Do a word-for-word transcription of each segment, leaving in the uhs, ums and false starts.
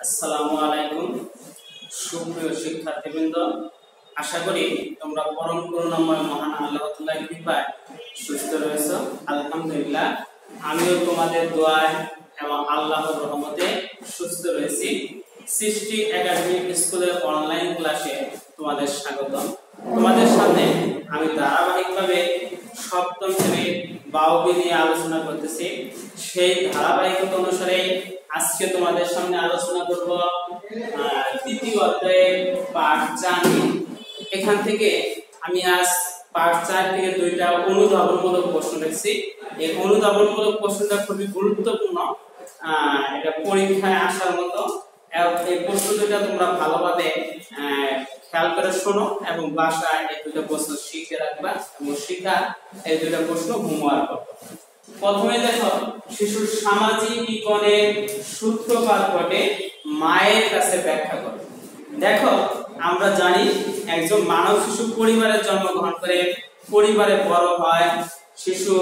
আসসালামু আলাইকুম সুপ্রিয় শিক্ষার্থীবৃন্দ, আশা করি তোমরা পরম করুণাময় মহান আল্লাহ তাআলার কৃপায় সুস্থ রয়েছো। আলহামদুলিল্লাহ, আমিও তোমাদের দোয়ায় এবং আল্লাহর রহমতে সুস্থ রয়েছি। সৃষ্টি একাডেমিক স্কুলের অনলাইন ক্লাসে তোমাদের স্বাগত। তোমাদের সামনে আমি ধারাবাহিকভাবে সপ্তম শ্রেণীর বাউবি নিয়ে আলোচনা করতেছি। সেই ধারাবাহিকতা অনুসারে আজকে তোমাদের সামনে আলোচনা করব তৃতীয় অধ্যায়ের পাঠ চার। এখান থেকে আমি আজ পাঠ চার থেকে দুইটা অনুধাবনমূলক প্রশ্ন লিখছি। এই অনুধাবনমূলক প্রশ্নটা খুবই গুরুত্বপূর্ণ, এটা পরীক্ষায় আসার মতো। এই প্রশ্ন দুটা তোমরা ভালোভাবে খেয়াল করে শোনো এবং বাসায় এই দুটো প্রশ্ন শিখে রাখবা এবং শিখা এই দুটো প্রশ্ন হোমওয়ার্ক করো। প্রথমে দেখো, শিশুর সামাজিক জীবনের সূত্রপাত ঘটে মায়ের কাছে ব্যাখ্যা করো। দেখো, আমরা জানি একজন মানব শিশু পরিবারে জন্মগ্রহণ করে পরিবারে বড় হয়। শিশু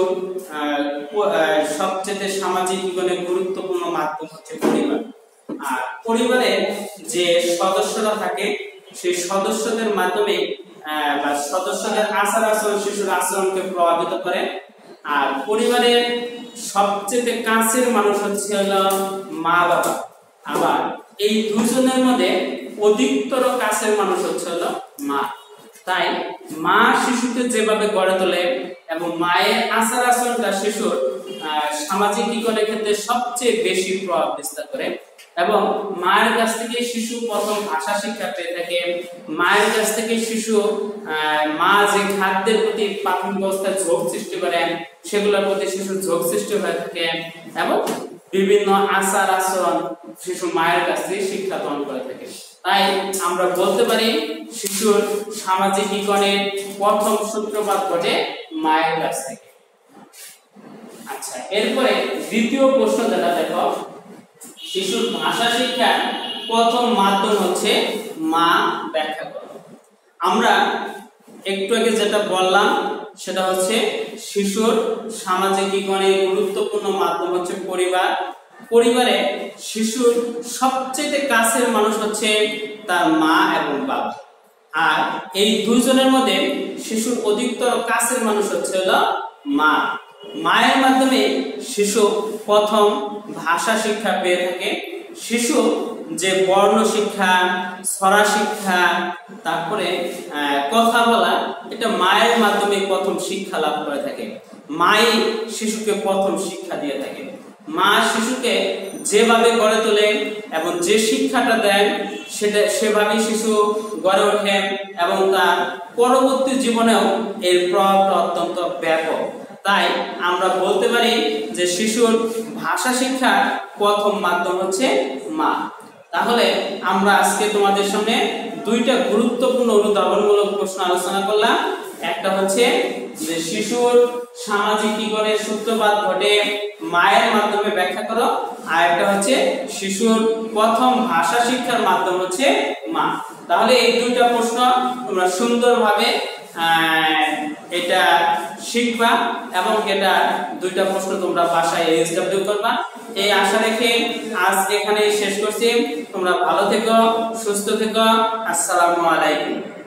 সবচেয়ে সামাজিক জীবনে গুরুত্বপূর্ণ মাধ্যম হচ্ছে পরিবার। আর পরিবারে যে সদস্যরা থাকে সেই সদস্যদের মাধ্যমে বা সদস্যদের আচার আচরণ শিশুর আচরণকে প্রভাবিত করে। আর পরিবারের সবচেয়ে কাছের মানুষ হচ্ছে হলো মা বাবা। আবার এই দুজনের মধ্যে অধিকতর কাছের মানুষ হচ্ছে হলো মা। তাই মা শিশুকে যেভাবে গড়ে তোলে এবং মায়ের আচার আচরণটা শিশুর সামাজিক জীবনের ক্ষেত্রে সবচেয়ে বেশি প্রভাব বিস্তার করে। এবং মায়ের কাছ থেকে শিশু প্রথম ভাষা শিক্ষা পেয়ে থাকে। মায়ের কাছ থেকে শিশু মা যে খাদ্যের প্রতি প্রাথমিক অবস্থায় ঝোঁক সৃষ্টি করেন সেগুলোর প্রতি শিশুর ঝোঁক সৃষ্টি হয়ে থাকে এবং বিভিন্ন আচার আচরণ শিশু মায়ের কাছ থেকে শিক্ষা গ্রহণ করে থাকে। তাই আমরা বলতে পারি শিশুর সামাজিক জীবনের প্রথম সূত্রপাত ঘটে মায়ের কাছ থেকে। আচ্ছা, এরপরে দ্বিতীয় প্রশ্ন যেটা দেখো, শিশুর ভাষা শিক্ষার প্রথম মাধ্যম হচ্ছে মা, ব্যাখ্যা করো। আমরা একটু আগে যেটা বললাম সেটা হচ্ছে শিশুর সামাজিক জীবনের গুরুত্বপূর্ণ মাধ্যম হচ্ছে পরিবার। পরিবারে শিশুর সবচেয়ে কাছের মানুষ হচ্ছে তার মা এবং বাবা। আর এই দুইজনের মধ্যে শিশুর অধিকতর কাছের মানুষ হচ্ছে হলো মা। মায়ের মাধ্যমে শিশু প্রথম ভাষা শিক্ষা পেয়ে থাকে। শিশু যে বর্ণ শিক্ষা, ছড়া শিক্ষা, তারপরে কথা বলা, এটা মায়ের মাধ্যমে প্রথম শিক্ষা লাভ করে থাকে। মাই শিশুকে প্রথম শিক্ষা দিয়ে থাকে। মা শিশুকে যেভাবে গড়ে তোলে এবং যে শিক্ষাটা দেন সেটা সেভাবেই শিশু গড়ে ওঠে এবং তার পরবর্তী জীবনেও এর প্রভাবটা অত্যন্ত ব্যাপক। তাই আমরা বলতে পারি যে শিশুর ভাষা শিক্ষার প্রথম মাধ্যম হচ্ছে মা। তাহলে আমরা আজকে তোমাদের সামনে দুইটা গুরুত্বপূর্ণ অনুধাবনমূলক প্রশ্ন আলোচনা করলাম। একটা হচ্ছে যে শিশুর সামাজিক জীবনের সূত্রপাত ঘটে মায়ের মাধ্যমে, ব্যাখ্যা করো। আর একটা হচ্ছে শিশুর প্রথম ভাষা শিক্ষার মাধ্যম হচ্ছে মা। তাহলে এই দুইটা প্রশ্ন তোমরা সুন্দরভাবে এটা শিখবা এবং এটা দুইটা প্রশ্ন তোমরা বাসায় এইচডব্লিউ করবা। এই আশা রেখে আজ এখানে শেষ করছি। তোমরা ভালো থেকো, সুস্থ থেকো। আসসালামু আলাইকুম।